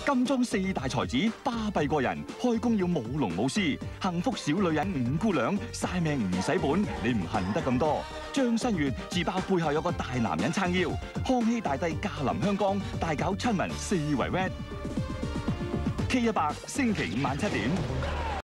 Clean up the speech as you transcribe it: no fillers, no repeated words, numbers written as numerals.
金鐘四大才子巴閉過人，開工要舞龍舞獅，幸福小女人五姑娘晒命唔使本，你唔恨得咁多。張新月自爆背後有個大男人撐腰，康熙大帝駕臨香港，大搞親民四圍 red。K100 星期五晚7點。